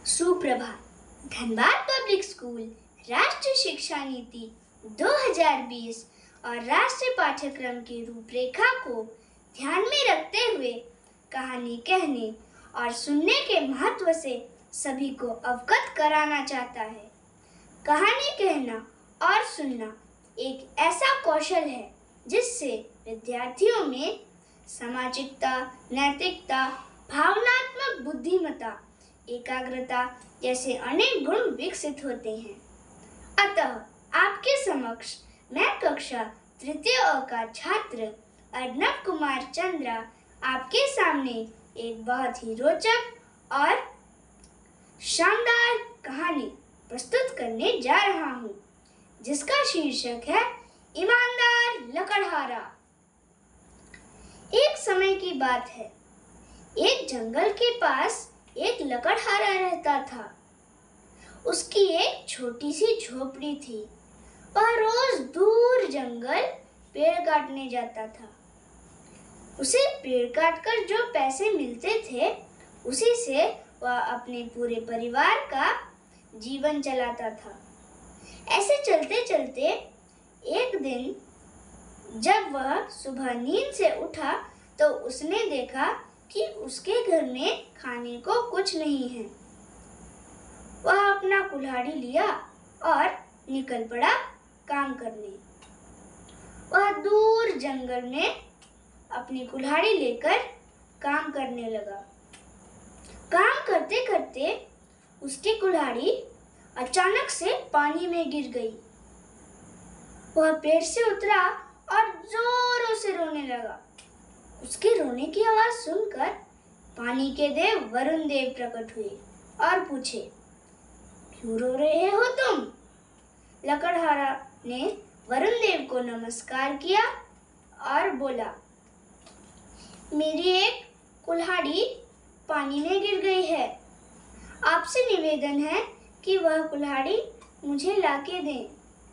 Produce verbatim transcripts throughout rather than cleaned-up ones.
सुप्रभात। Dhanbad public school राष्ट्रीय शिक्षा नीति दो हज़ार बीस और राष्ट्रीय पाठ्यक्रम की रूपरेखा को ध्यान में रखते हुए कहानी कहने और सुनने के महत्व से सभी को अवगत कराना चाहता है। कहानी कहना और सुनना एक ऐसा कौशल है जिससे विद्यार्थियों में सामाजिकता, नैतिकता, भावनात्मक बुद्धिमत्ता, एकाग्रता जैसे अनेक गुण विकसित होते हैं। अतः आपके समक्ष मैं कक्षा तृतीय अ का छात्र अर्नब कुमार चंद्रा आपके सामने एक बहुत ही रोचक और शानदार कहानी प्रस्तुत करने जा रहा हूँ, जिसका शीर्षक है ईमानदार लकड़हारा। एक समय की बात है, एक जंगल के पास एक लकड़हारा रहता था। उसकी एक छोटी सी झोपड़ी थी। वह रोज दूर जंगल पेड़ काटने जाता था। उसे पेड़ काटकर जो पैसे मिलते थे, उसी से वह अपने पूरे परिवार का जीवन चलाता था। ऐसे चलते चलते एक दिन जब वह सुबह नींद से उठा तो उसने देखा कि उसके घर में खाने को कुछ नहीं है। वह अपना कुल्हाड़ी लिया और निकल पड़ा काम करने। वह दूर जंगल में अपनी कुल्हाड़ी लेकर काम करने लगा। काम करते करते उसकी कुल्हाड़ी अचानक से पानी में गिर गई। वह पेड़ से उतरा और जोरों से रोने लगा। उसके रोने की आवाज सुनकर पानी के देव वरुण देव प्रकट हुए और पूछे, क्यों रो रहे हो तुम? लकड़हारा ने वरुण देव को नमस्कार किया और बोला, मेरी एक कुल्हाड़ी पानी में गिर गई है। आपसे निवेदन है कि वह कुल्हाड़ी मुझे लाके दें।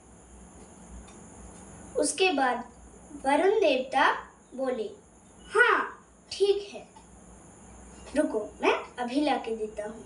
उसके बाद वरुण देवता बोले, हाँ ठीक है, रुको मैं अभी लाके देता हूँ।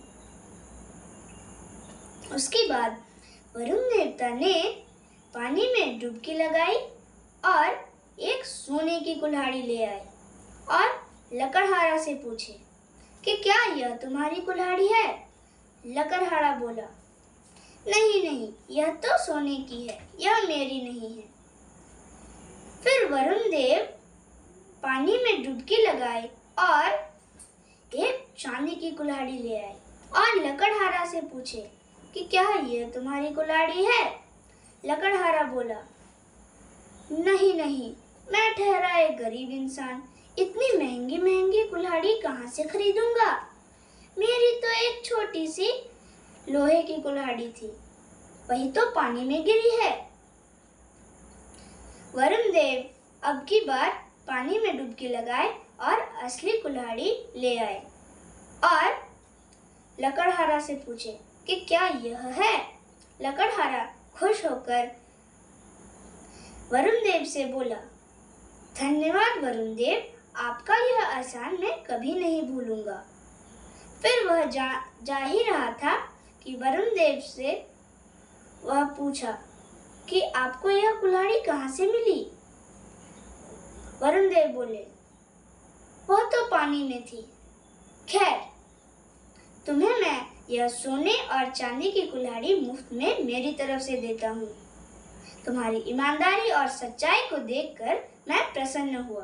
उसके बाद वरुण देवता ने पानी में डुबकी लगाई और एक सोने की कुल्हाड़ी ले आए और लकड़हारा से पूछे कि क्या यह तुम्हारी कुल्हाड़ी है? लकड़हारा बोला, नहीं नहीं, यह तो सोने की है, यह मेरी नहीं है। फिर वरुण देव पानी में डुबकी लगाए और एक चांदी की कुल्हाड़ी ले आए और लकड़हारा से पूछे कि क्या यह तुम्हारी कुल्हाड़ी है? लकड़हारा बोला, नहीं नहीं, मैं ठहरा एक गरीब इंसान, इतनी महंगी महंगी कुल्हाड़ी कहाँ से खरीदूंगा? मेरी तो एक छोटी सी लोहे की कुल्हाड़ी थी, वही तो पानी में गिरी है। वरुण देव अब की बार पानी में डुबकी लगाए और असली कुल्हाड़ी ले आए और लकड़हारा से पूछे कि क्या यह है? लकड़हारा खुश होकर वरुण देव से बोला, धन्यवाद वरुण देव, आपका यह एहसान मैं कभी नहीं भूलूंगा। फिर वह जा, जा ही रहा था कि वरुण देव से वह पूछा कि आपको यह कुल्हाड़ी कहाँ से मिली? वरुण देव बोले, वह तो पानी में थी। खैर, तुम्हें मैं यह सोने और चांदी की कुल्हाड़ी मुफ्त में मेरी तरफ से देता हूँ। तुम्हारी ईमानदारी और सच्चाई को देखकर मैं प्रसन्न हुआ।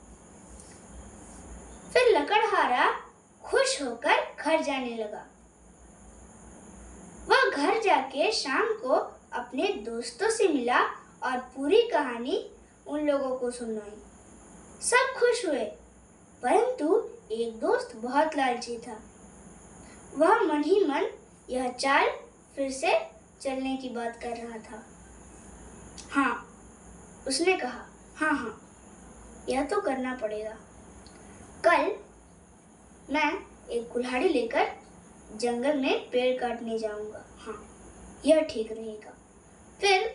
फिर लकड़हारा खुश होकर घर जाने लगा। वह घर जाके शाम को अपने दोस्तों से मिला और पूरी कहानी उन लोगों को सुनाई। सब खुश हुए, परंतु एक दोस्त बहुत लालची था। वह मन ही मन यह चाल फिर से चलने की बात कर रहा था। हाँ, उसने कहा, हाँ हाँ, यह तो करना पड़ेगा। कल मैं एक कुल्हाड़ी लेकर जंगल में पेड़ काटने जाऊंगा। हाँ, यह ठीक रहेगा। फिर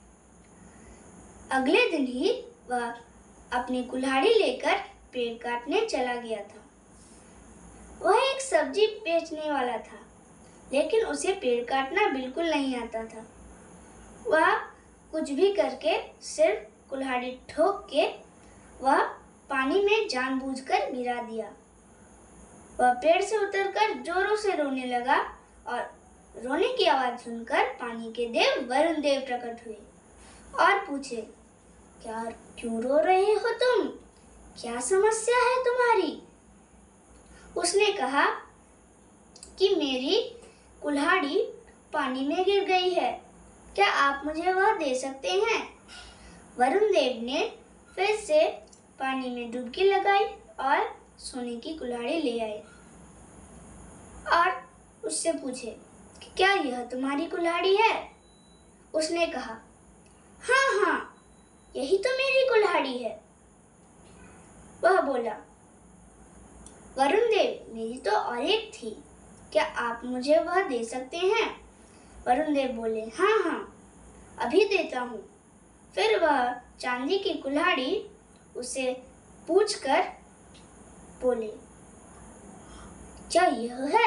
अगले दिन ही वह अपनी कुल्हाड़ी लेकर पेड़ काटने चला गया था। वह एक सब्जी बेचने वाला था। लेकिन उसे पेड़ काटना बिल्कुल नहीं आता था। वह कुछ भी करके सिर्फ कुल्हाड़ी ठोक के वह पानी में जानबूझकर गिरा दिया। वह पेड़ से उतरकर जोरों से रोने लगा और रोने की आवाज सुनकर पानी के देव वरुण देव प्रकट हुए और पूछे, क्या क्यों रो रहे हो तुम? क्या समस्या है तुम्हारी? उसने कहा कि मेरी कुल्हाड़ी पानी में गिर गई है, क्या आप मुझे वह दे सकते हैं? वरुण देव ने फिर से पानी में डुबकी लगाई और सोने की कुल्हाड़ी ले आए और उससे पूछे कि क्या यह तुम्हारी कुल्हाड़ी है? उसने कहा, हाँ हाँ, यही तो मेरी कुल्हाड़ी है। वह बोला, वरुण देव, मेरी तो और एक थी, क्या आप मुझे वह दे सकते हैं? वरुण देव बोले, हाँ हाँ, अभी देता हूँ। फिर वह चांदी की कुल्हाड़ी उसे पूछकर बोले, क्या यह है?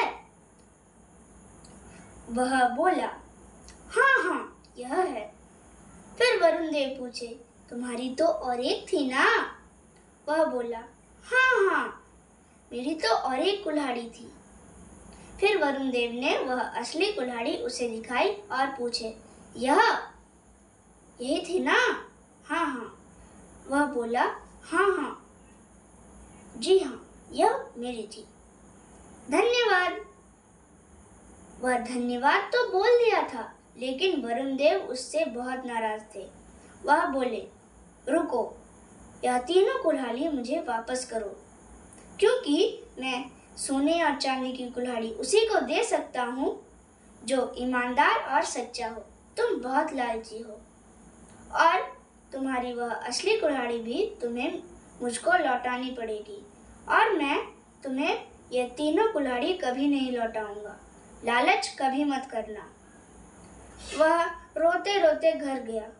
वह बोला, हाँ हाँ, यह है। फिर वरुण देव पूछे, तुम्हारी तो और एक थी ना? वह बोला, हाँ हाँ, मेरी तो और एक कुल्हाड़ी थी। फिर वरुण देव ने वह असली कुल्हाड़ी उसे दिखाई और पूछे, यह यही थी ना? हाँ हाँ। वह बोला, हाँ हाँ, जी हाँ, यह मेरी थी। धन्यवाद। वह धन्यवाद तो बोल दिया था, लेकिन वरुण देव उससे बहुत नाराज थे। वह बोले, रुको, यह तीनों कुल्हाड़ी मुझे वापस करो, क्योंकि मैं सोने और चांदी की कुल्हाड़ी उसी को दे सकता हूँ जो ईमानदार और सच्चा हो। तुम बहुत लालची हो और तुम्हारी वह असली कुल्हाड़ी भी तुम्हें मुझको लौटानी पड़ेगी और मैं तुम्हें यह तीनों कुल्हाड़ी कभी नहीं लौटाऊंगा। लालच कभी मत करना। वह रोते रोते घर गया।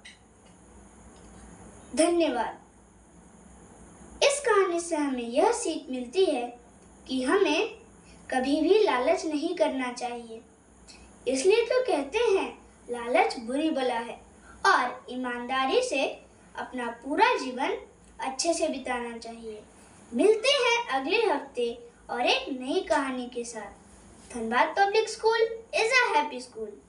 धन्यवाद। इस कहानी से हमें यह सीख मिलती है कि हमें कभी भी लालच नहीं करना चाहिए। इसलिए तो कहते हैं, लालच बुरी बला है और ईमानदारी से अपना पूरा जीवन अच्छे से बिताना चाहिए। मिलते हैं अगले हफ्ते और एक नई कहानी के साथ। Dhanbad public school is a happy school.